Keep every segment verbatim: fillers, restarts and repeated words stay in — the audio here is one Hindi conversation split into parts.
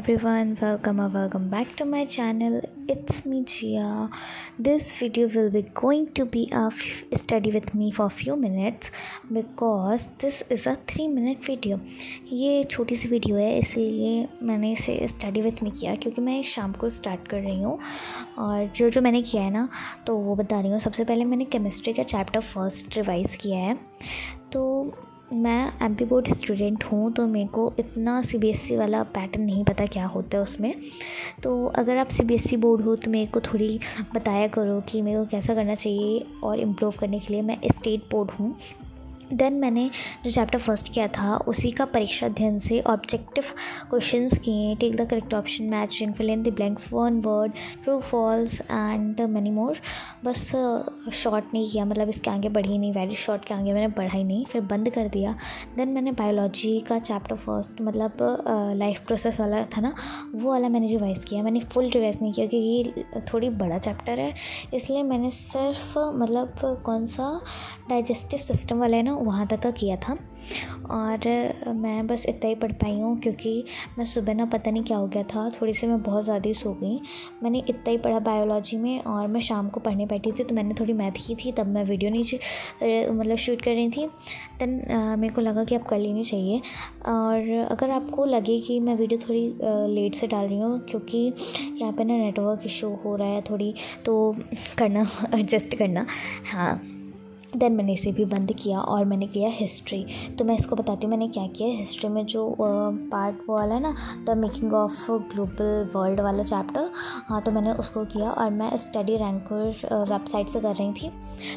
everyone, welcome or welcome back to my channel. It's me Jia. This video will be going to be a f- study with me for a few minutes because this is a three minute video. ये छोटी सी वीडियो है इसलिए मैंने इसे स्टडी विथ मी किया क्योंकि मैं शाम को स्टार्ट कर रही हूँ और जो जो मैंने किया है ना तो वो बता रही हूँ। सबसे पहले मैंने केमिस्ट्री का चैप्टर फर्स्ट रिवाइज़ किया है। तो मैं एमपी बोर्ड स्टूडेंट हूँ तो मेरे को इतना सीबीएसई वाला पैटर्न नहीं पता क्या होता है उसमें। तो अगर आप सीबीएसई बोर्ड हो तो मेरे को थोड़ी बताया करो कि मेरे को कैसा करना चाहिए और इम्प्रूव करने के लिए। मैं स्टेट बोर्ड हूँ। देन मैंने जो चैप्टर फर्स्ट किया था उसी का परीक्षा अध्ययन से ऑब्जेक्टिव क्वेश्चंस किए। Take the correct option, matching, fill in the blanks, one word, true false and many more. बस शॉर्ट नहीं किया, मतलब इसके आगे बढ़ी नहीं, वेरी शॉर्ट के आगे मैंने बढ़ा ही नहीं, फिर बंद कर दिया। देन मैंने बायोलॉजी का चैप्टर फर्स्ट मतलब लाइफ प्रोसेस वाला था ना, वो वाला मैंने रिवाइज़ किया। मैंने फुल रिवाइज़ नहीं किया क्योंकि ये थोड़ी बड़ा चैप्टर है, इसलिए मैंने सिर्फ मतलब कौन सा डाइजेस्टिव सिस्टम वाला है ना वहाँ तक का किया था। और मैं बस इतना ही पढ़ पाई हूँ क्योंकि मैं सुबह ना पता नहीं क्या हो गया था, थोड़ी सी मैं बहुत ज़्यादा ही सो गई। मैंने इतना ही पढ़ा बायोलॉजी में और मैं शाम को पढ़ने बैठी थी तो मैंने थोड़ी मैथ की थी, तब मैं वीडियो नहीं मतलब शूट कर रही थी। देन मेरे को लगा कि अब कर लेनी चाहिए। और अगर आपको लगे कि मैं वीडियो थोड़ी लेट से डाल रही हूँ क्योंकि यहाँ पे ना नेटवर्क इशू हो रहा है थोड़ी, तो करना एडजस्ट करना। हाँ, देन मैंने इसे भी बंद किया और मैंने किया हिस्ट्री। तो मैं इसको बताती हूँ मैंने क्या किया। हिस्ट्री में जो पार्ट वो वाला है ना, the making of global world वाला चैप्टर, हाँ तो मैंने उसको किया और मैं स्टडी रैंकर वेबसाइट से कर रही थी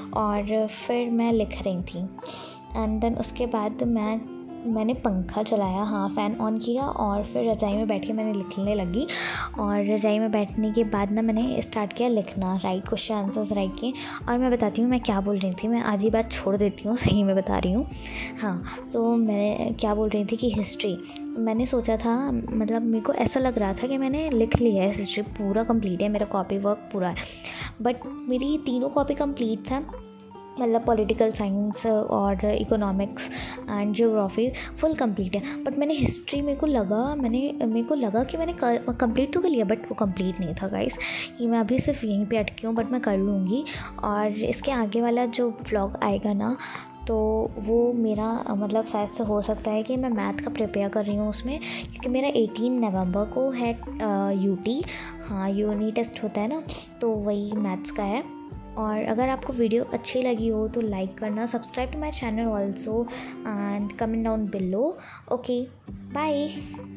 और फिर मैं लिख रही थी। एंड देन उसके बाद मैं मैंने पंखा चलाया, हाँ फ़ैन ऑन किया और फिर रज़ाई में बैठ के मैंने लिखने लगी। और रज़ाई में बैठने के बाद ना मैंने स्टार्ट किया लिखना, राइट क्वेश्चन आंसर्स राइट किए। और मैं बताती हूँ मैं क्या बोल रही थी, मैं आधी बात छोड़ देती हूँ, सही में बता रही हूँ। हाँ, तो मैं क्या बोल रही थी कि हिस्ट्री मैंने सोचा था, मतलब मेरे को ऐसा लग रहा था कि मैंने लिख लिया है, हिस्ट्री पूरा कंप्लीट है, मेरा कॉपी वर्क पूरा है। बट मेरी तीनों कॉपी कंप्लीट था, मतलब पॉलिटिकल साइंस और economics and geography full complete है। बट मैंने हिस्ट्री मेरे को लगा मैंने मेरे को लगा कि मैंने कंप्लीट तो कर लिया बट वो कंप्लीट नहीं था गाइस। ये मैं अभी सिर्फ यहीं पे अटकी हूँ, बट मैं कर लूँगी। और इसके आगे वाला जो व्लॉग आएगा ना तो वो मेरा मतलब शायद से हो सकता है कि मैं मैथ का प्रिपेयर कर रही हूँ उसमें, क्योंकि मेरा अठारह नवंबर को है यूटी, हाँ यूनिट टेस्ट होता है ना, तो वही मैथ्स का है। और अगर आपको वीडियो अच्छी लगी हो तो लाइक करना, subscribe to my channel also and comment down below. Okay, bye.